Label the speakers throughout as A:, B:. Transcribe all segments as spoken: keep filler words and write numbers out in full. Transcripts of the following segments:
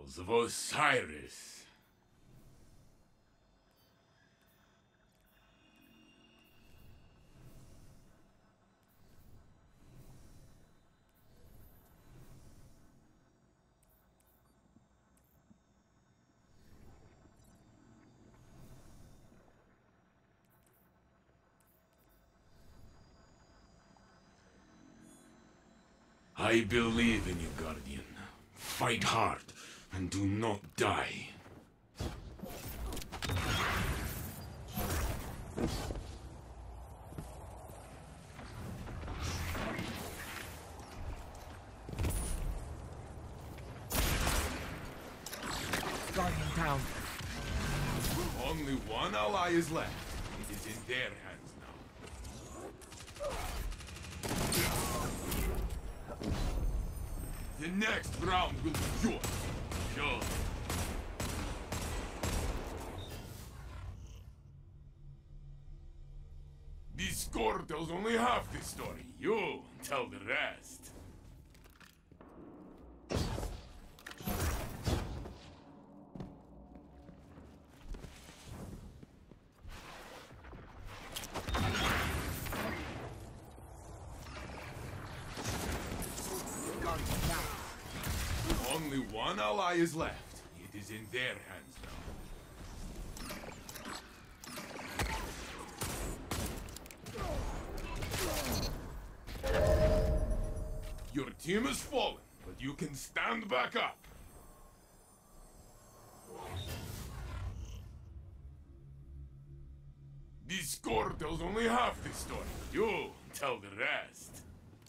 A: Temples of Osiris. I believe in you, Guardian. Fight hard, and do not die.
B: Guardian down.
A: Only one ally is left. It is in their hands now. The next round will be yours. Sure. This score tells only half the story. You tell the rest. Only one ally is left. It is in their hands now. Your team has fallen, but you can stand back up. This score tells only half the story. You tell the rest.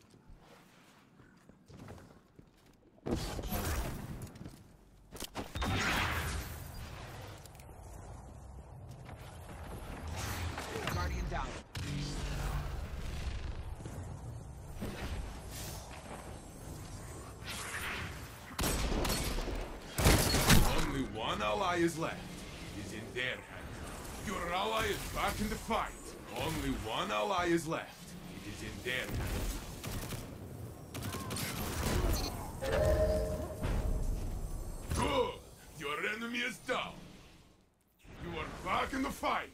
B: Guardian down.
A: Only one ally is left. It is in their hands. Your ally is back in the fight. Only one ally is left. It is in their hands. Good! Your enemy is down. You are back in the fight.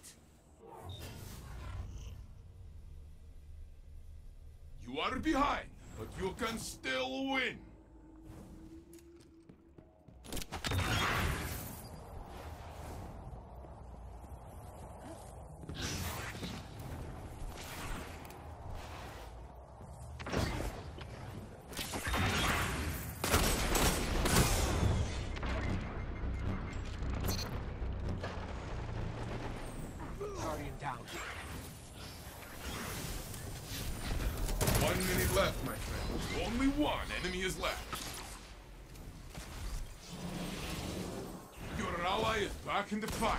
A: You are behind, but you can still win.
B: Guardian down.
A: One minute left, my friend. Only one enemy is left. Your ally is back in the fight.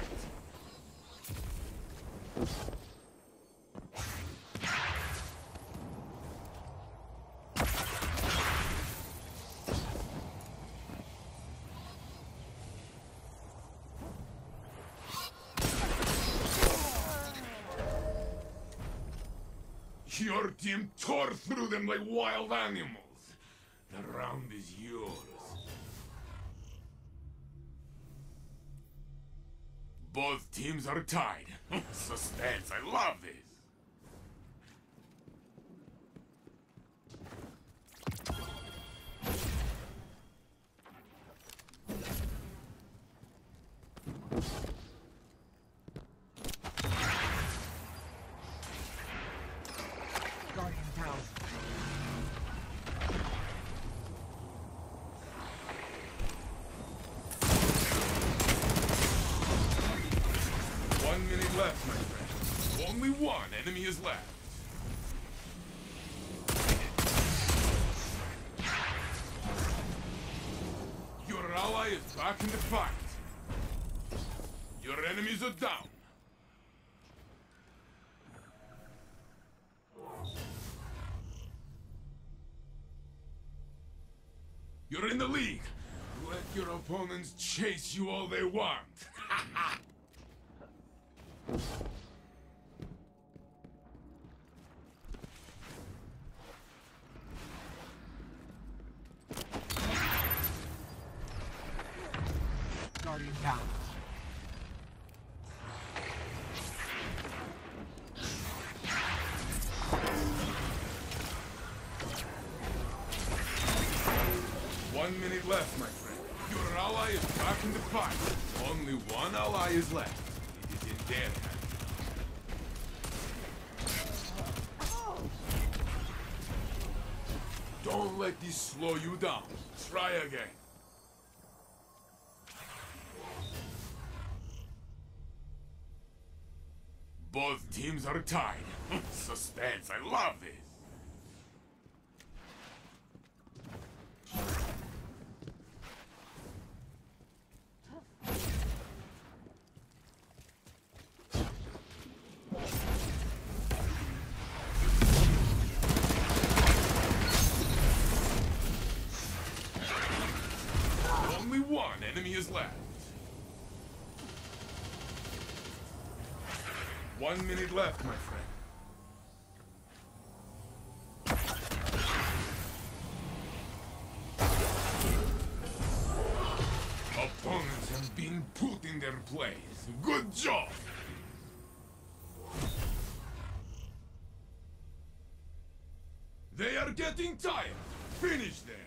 A: Your team tore through them like wild animals. The round is yours. Both teams are tied. Suspense, I love this.
B: Guardian down.
A: One minute left, my friend. Only one enemy is left. Your ally is back in the fight. Your enemies are down. You're in the league. Let your opponents chase you all they want. One minute left, my friend. Your ally is back in the fight. Only one ally is left. It is in their hands. Don't let this slow you down. Try again. Both teams are tied. Suspense, I love this. Only one enemy is left. One minute left, my friend. Opponents have been put in their place. Good job! They are getting tired. Finish them.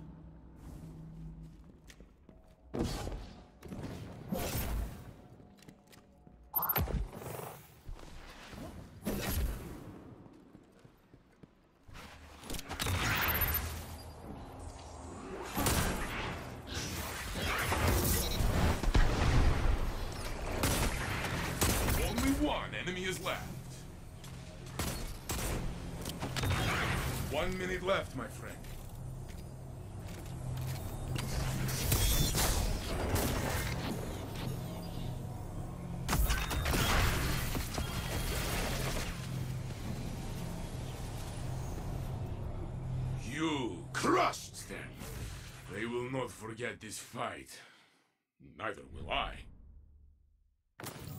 A: Only one enemy is left. One minute left, my friend. You crushed them. They will not forget this fight. Neither will I.